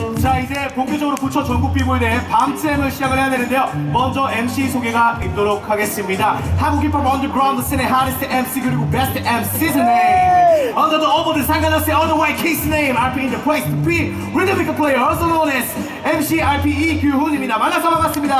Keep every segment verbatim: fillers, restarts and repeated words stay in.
자, 이제 본격적으로 부천 전국 비보이 대회 밤잼을 시작을 해야 되는데요. 먼저 엠씨 소개가 있도록 하겠습니다. 한국 힙합 언더그라운드 씬의 핫est 엠씨 그리고 베스트 엠씨's name. Under the over 상관없이 otherwise case name. 알피 in the place to be. Rhythmic player also known as 엠씨 알피 이규훈입니다. 만나서 반갑습니다.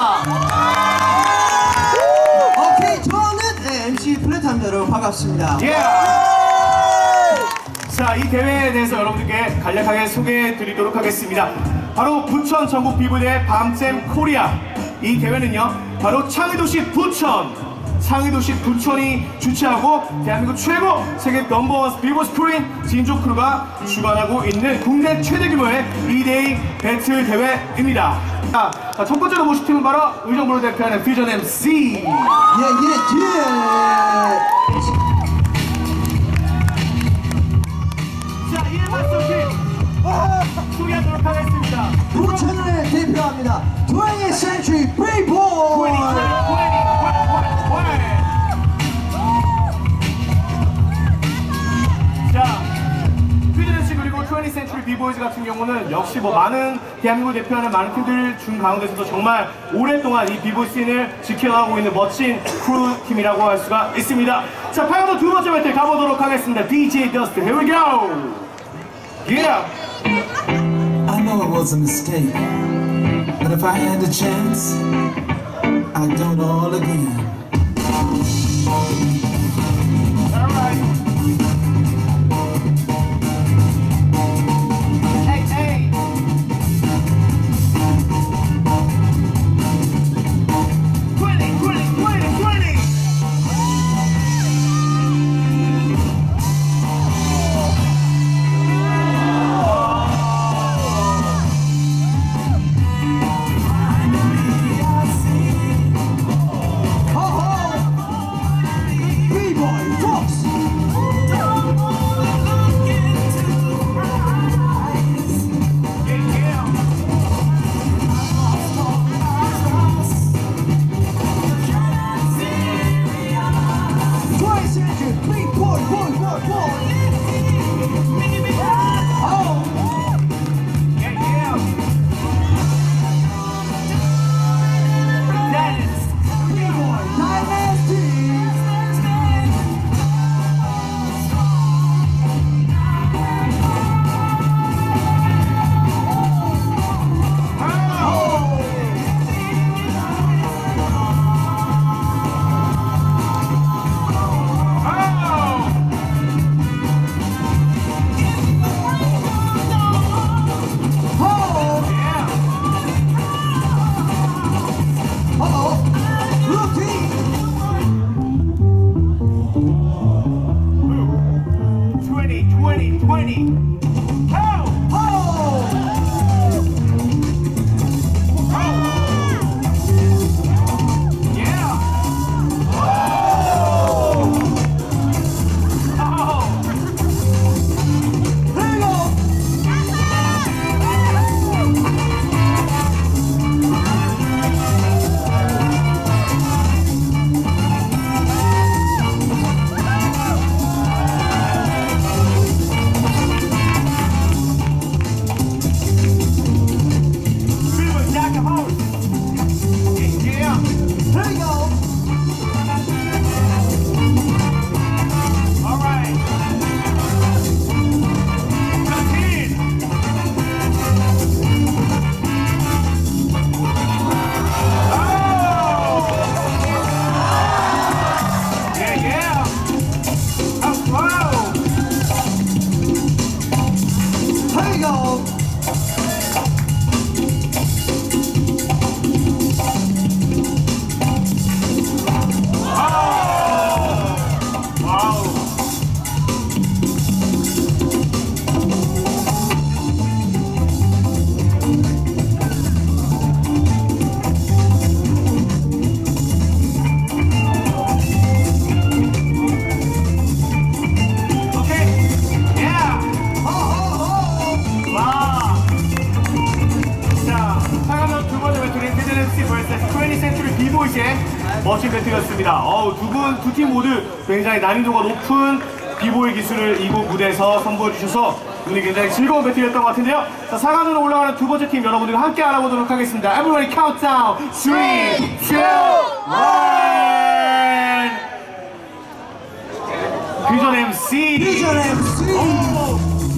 오케이, 저는 엠씨 플랫합니다. 여러분 반갑습니다. Yeah. 자, 이 대회에 대해서 여러분들께 간략하게 소개해 드리도록 하겠습니다. 바로 부천 전국 비보이 대회 밤잼 코리아. 이 대회는요, 바로 창의도시 부천, 창의도시 부천이 주최하고 대한민국 최고 세계 넘버원 비보이 스프링 진조 크루가 주관하고 있는 국내 최대 규모의 이 데이 배틀 대회입니다. 자, 첫 번째로 모실 팀은 바로 의정부를 대표하는 퓨전 엠씨. 예예예. 자, 이에 맞서 팀 소개하도록 하겠습니다. 부천을 대표합니다. 이십th Century B-Boy. 자, 퓨전 엠씨 그리고 이십th Century B-Boys 같은 경우는 역시 뭐 많은 대한민국을 대표하는 많은 팀들 중 가운데서도 정말 오랫동안 이 비보이 씬을 지켜가고 있는 멋진 크루 팀이라고 할 수가 있습니다. 자, 팔 라운드 두 번째 배틀 가보도록 하겠습니다. 디제이 더스트, here we go! Yeah! I know it was a mistake, but if I had the chance, I'd do it all again. Alright. Hey, hey! twenty, twenty, twenty, twenty! 비보이즈의 멋진 배틀이었습니다. 어우, 두 분, 두 팀 모두 굉장히 난이도가 높은 비보이 기술을 이곳 무대에서 선보여 주셔서 오늘 굉장히 즐거운 배틀이었던 것 같은데요. 자, 사 강으로 올라가는 두 번째 팀 여러분들과 함께 알아보도록 하겠습니다. Everybody countdown. three, two, one. 퓨전 엠씨. 퓨전 엠씨.